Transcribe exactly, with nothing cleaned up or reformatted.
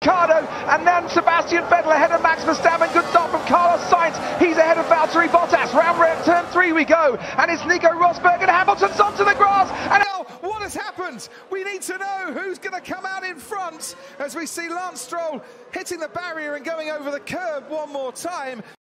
Ricciardo, and then Sebastian Vettel ahead of Max Verstappen. Good start from Carlos Sainz. He's ahead of Valtteri Bottas. Round round turn three we go, and it's Nico Rosberg and Hamilton's onto the grass. And what has happened? We need to know who's going to come out in front as we see Lance Stroll hitting the barrier and going over the curb one more time.